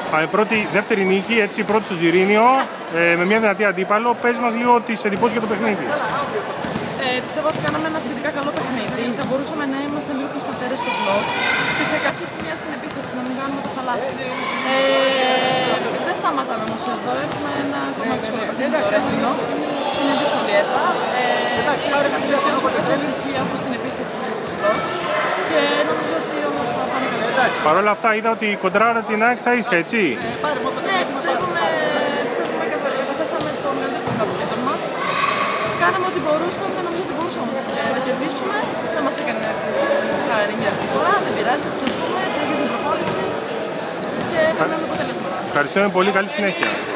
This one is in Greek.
Δεύτερη νίκη, έτσι, πρώτη στο Ζιρήνιο, με μια δυνατή αντίπαλο. Πες μας λίγο τις εντυπώσεις για το παιχνίδι. Πιστεύω ότι κάναμε ένα σχετικά καλό παιχνίδι. Θα μπορούσαμε να είμαστε λίγο πιο σταθερές στο μπλοκ και σε κάποια σημεία στην επίθεση να μην κάνουμε τόσα λάθη. Δεν σταματάμε όμως εδώ. Έχουμε ένα ακόμα δύσκολο παιχνίδι το Ρέθινο. Σε μια δύσκολη έδρα. Πρέπει να βελτιώσουμε κάποια στοιχεία όπως την επίθεση και στο μπλοκ. Και νομίζω ότι όλα θα πάνε καλά. Παρ' όλα αυτά είδα ότι κοντράρα την ΑΕΚ στα ίσια, έτσι. Ναι, πιστεύουμε καταθέσαμε το μεγαλύτερο πρωτάθλημα μας. Κάναμε ό,τι μπορούσαμε, νομίζω ότι μπορούσαμε να κερδίσουμε. Δεν μας έκανε χάρη μια φορά, δεν πειράζει, θα ψηφίσουμε, συνεχίζουμε την προπόνηση και περιμένουμε αποτελέσματα. Ευχαριστούμε πολύ, καλή συνέχεια.